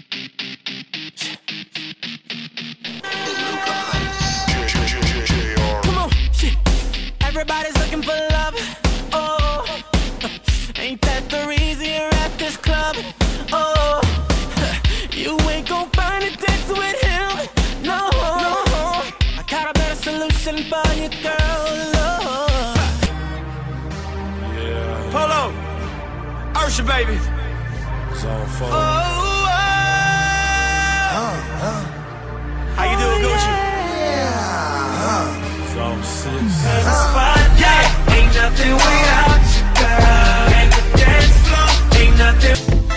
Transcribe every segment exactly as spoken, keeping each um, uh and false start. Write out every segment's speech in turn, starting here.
Come on, shit. Everybody's looking for love. Oh, ain't that the reason you're at this club? Oh, you ain't gon' find a dance with him. No, no. I got a better solution for you, girl. Oh. Yeah. Polo, Ursha, baby. It's on phone. Oh, oh. Uh, uh. How you doing, Gucci? It's on six. Yeah, ain't nothing without you, girl. And the dance floor ain't nothing.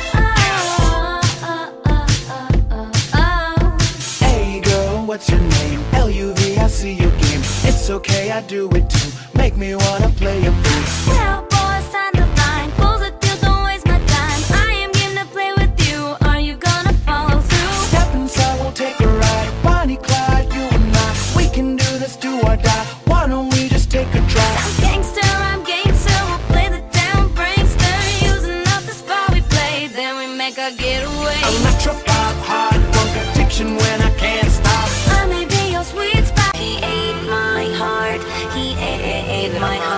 Hey girl, what's your name? L U V, I see your game. It's okay, I do it too. Make me wanna play a fool. Yeah, boys, sign the line. Close the deal, don't waste my time. I am game to play with you. Are you gonna follow through? Step inside, we'll take a ride. Bonnie, Clyde, you and I. We can do this, do or die. Why don't we just take a drive? I'm gangster, I'm gangster. We'll play the down prankster. Using up the spot we play, then we make our getaway. Electro pop, hard funk addiction when I can't stop. I may be your sweet spot. He ate my heart. He ate my heart.